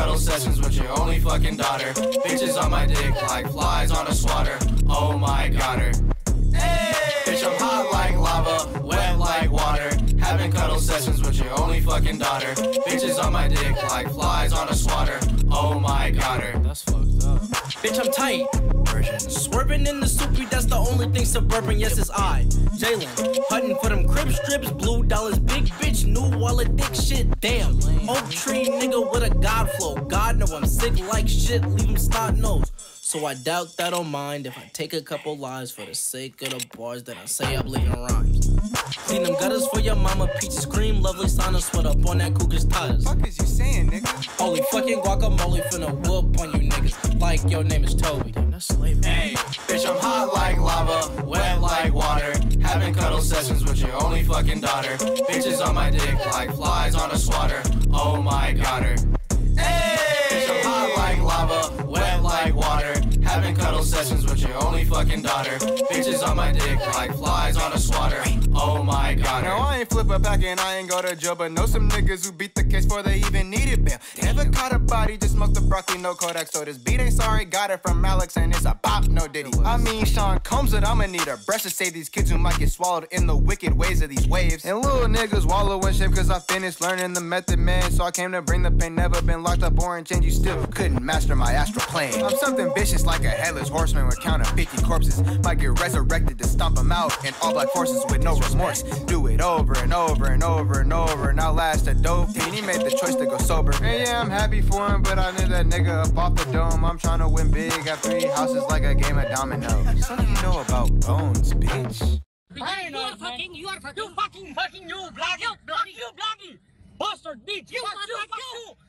cuddle sessions with your only fucking daughter. Bitches on my dick like flies on a swatter. Oh my god her. Hey! Bitch, I'm hot like lava, wet like water. Having cuddle sessions with your only fucking daughter. Bitches on my dick like flies on a swatter. Oh my god her. That's fucked up. Bitch, I'm tight. Swerving in the soupy, that's the only thing suburban. Yes, it's I, Jalen. Hunting for them crib strips, blue dollars, big bitch, new wallet, dick shit. Damn, oak tree nigga with a god flow. God know I'm sick like shit, leave him snot nose. So I doubt that I'll mind if I take a couple lives for the sake of the bars that I say I'm living rhymes. Clean them gutters for your mama, peaches cream, lovely sauna sweat up on that cougar's tires. Fuck is you saying, nigga? Holy fucking guacamole finna whoop on you niggas like your name is Toby. Damn, that's slavery. Hey, bitch, I'm hot like lava, wet like water. Having cuddle sessions with your only fucking daughter. Bitches on my dick like flies on a swatter. Oh my god her. Hey, bitch, I'm hot like lava, wet like water. Having cuddle sessions with your only fucking daughter. Bitches on my dick like flies on a swatter. Oh my god her. Now I ain't flip a pack and I ain't go to jail, but know some niggas who beat the case before they even needed bail. Never caught a body, just smoked the broccoli, no Kodak. So this beat ain't sorry, got it from Alex and it's a bop, no Diddy. I mean Sean Combs it, I'ma need a brush to save these kids who might get swallowed in the wicked ways of these waves. And little niggas wallow in shame cause I finished learning the method, man. So I came to bring the pain, never been locked up or in chains. You still couldn't master my astral plane. I'm something vicious like a headless horseman with count of 50 corpses. Might get resurrected to stomp them out in all black forces with no remorse. Do it over and over and over and over. Now last a dope teen, he made the choice to go sober. And yeah, I'm happy for him, but I knew that nigga up off the dome. I'm trying to win big, got 3 houses like a game of dominoes. What do you know about bones, bitch? You are fucking, you bloody, bastard bitch, you fuck you.